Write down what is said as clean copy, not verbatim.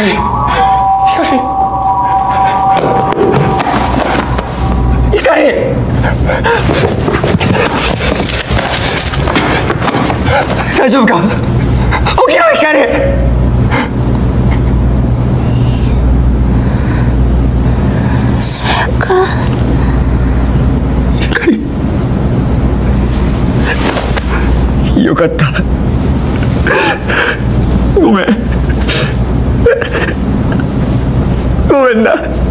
大丈夫か？起きろ光！ シェか。 光、よかった。ごめん。ごめんな。